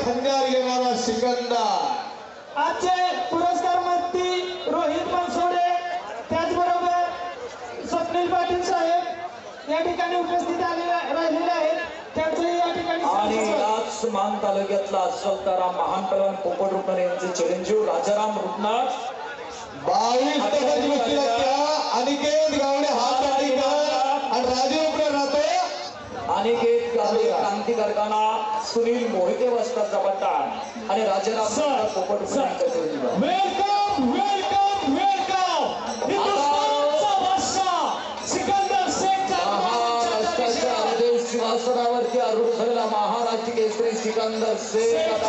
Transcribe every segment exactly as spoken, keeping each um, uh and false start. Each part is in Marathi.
खंजार घेणारा सिकंदर. आजचे पुरस्कार मंत्री रोहित बनसोडे त्याचबरोबर स्वप्नील पाटील साहेब या ठिकाणी उपस्थित आलेले राहिलेले आहेत. त्यांचंही या ठिकाणी आणि याच मान तालुक्यातला अस्वलतारा महान पैलवान पोपट रुपणे यांचे चिरंजीव राजाराम रुपनाथ बावीस टक्के गोष्टी लागत्या. अनिकेत गावडे हात अनिकेत आणि राजीव उपरे राहतो. अनिकेत गावडे क्रांतिकारकांना सुनील मोहिते वस्ताचा पट्टा आणि राजाराम पोपट रुपणे यांचा चिरंजीव. वेलकम वेलकम वेलकम हिंदुस्थानचा बादशाह सिकंदर शेख महाराष्ट्राच्या हृदय सिंहासनावरती आरूढ झालेला महाराष्ट्र केसरी सिकंदर शेख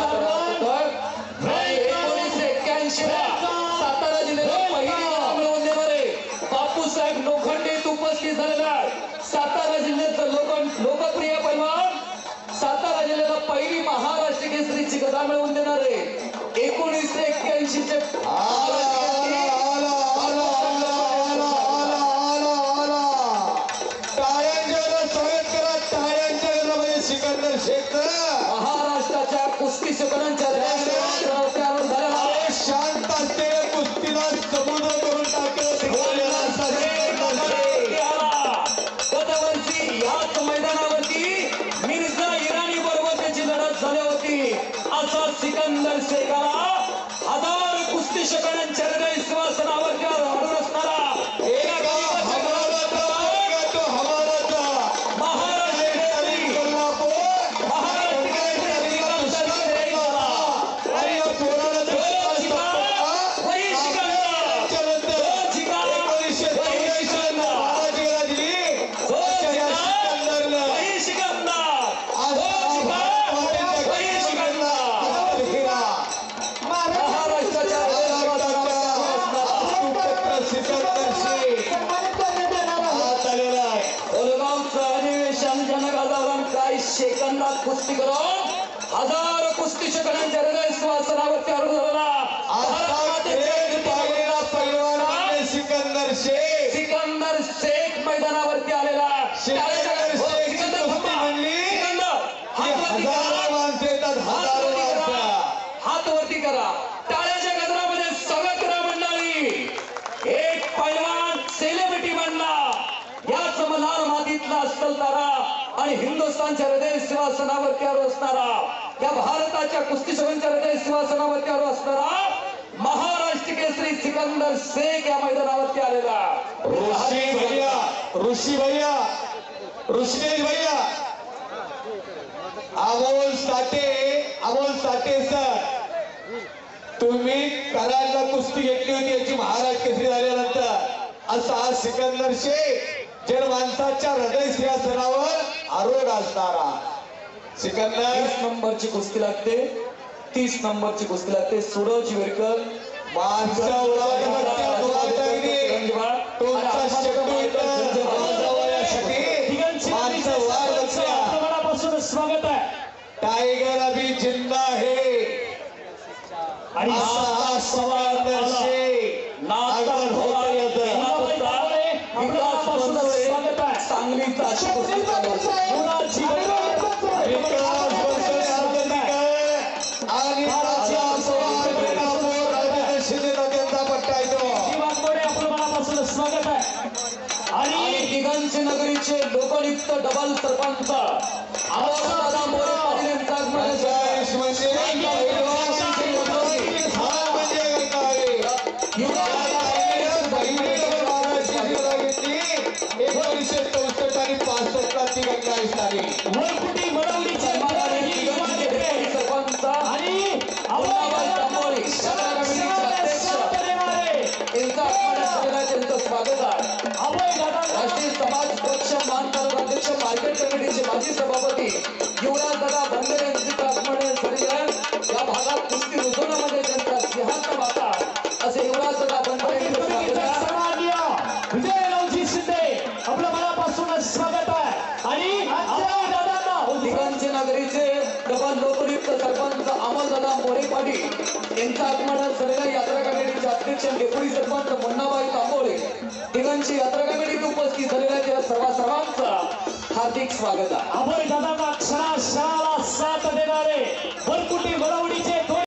एकोणीसशे एक्क्याऐंशी ला सातारा जिल्ह्यात पहिली नाव मिळवून देणारे बापूसाहेब लोखंडे उपस्थित झालेला सातारा जिल्ह्याचं लोक लोकप्रिय पैलवान सातारा जिल्ह्याला पहिली महाराष्ट्र केसरीची गदा मिळवून देणारे एकोणीसशे एक्क्याऐंशी चे सिकंदर शेख महाराष्ट्राच्या कुस्ती शकलांच्या शांत असलेल्या कुस्तीला समुद्र करून टाकलं. गतवर्षी याच मैदानावरती मिर्झा इराणी बरोबर त्याची लढत झाली होती. असा सिकंदर शेखाला हजार कुस्ती शकलांच्या हृदय सिंहासनावरती आरूढ असणारा सेकंदात कुस्ती करून हजार कुस्ती शकलांच्या हृदय सिंहासनावरती आरूढ झालेला सिकंदर शेख सिकंदर शेख मैदानावरती आलेला हात वरती करा. टाळ्याच्या गजरामध्ये स्वागत करा मंडळी. एक पैलवान सेलिब्रिटी बनला याच मल्हार मातीतला अस्वलतारा आणि हिंदुस्थानच्या हृदय सिंहासनावरती आरूढ असणारा या भारताच्या कुस्ती सगळ्यांच्या हृदय सिंहासनावरती आरूढ असणारा महाराष्ट्र केसरी सिकंदर शेख या मैदानावरती आलेला ऋषी भैया ऋषी भैया ऋषिकेश भैया अमोल साठे अमोल साठे सर तुम्ही कराडला कुस्ती घेतली होती याची महाराष्ट्र केसरी झाल्यानंतर असा हा सिकंदर शेख जर माणसाच्या हृदय सिंहासनावर आरूढ असणारा सिकंदर. तीस नंबरची कुस्ती लागते तीस नंबरची कुस्ती लागते. सूरज विरकर माणसा स्वागत आहे. टायगर अभी जिंदा है आणि सिकंदर शेख स्वागत आहे. सांगलीचा आणि पट्टा येतो. आपलं मनापासून स्वागत आहे. आणि दिगंज नगरीचे लोकयुक्त डबल सरपंच दादा मोरे पाटील यांचा एकोणीसशे चौसष्ट आणि पासष्ट ला ती गंगावीस तारीख वरकुटी मडवलीचे सरपंच आणि त्यांचं स्वागत आहे. राष्ट्रीय समाज पक्ष मान तालुकाध्यक्ष मार्केट कमिटीचे माजी सभापती युवराज दादा बंदरे यांचे आत्मने सर्जन या भागात कुस्ती रुजवण्यामध्ये त्यांचा सिंहाचा वाटा असे युवराज दादा बंदरे यांचे स्वागत आहे. विजयरावजी शिंदे आपल्या मनापासून स्वागत आहे. आणि दिगंज नगरीचे डबल लोकयुक्त सरपंच अमोलदादा मोरे पाटील यांचा आत्मने सर्व यात्रा कमिटीचे अध्यक्ष डेप्युटी सरपंच मुन्नाबाई तांबोळे दिगंजची यात्रा कमिटीत उपस्थित झालेल्या त्या सर्व सर्वांचा हार्दिक स्वागत आहे. अभय दादांना क्षणा क्षणाला साथ देणारे वरकुटी